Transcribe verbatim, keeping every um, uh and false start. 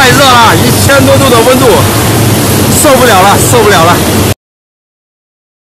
太热了，一千多度的温度，受不了了，受不了了。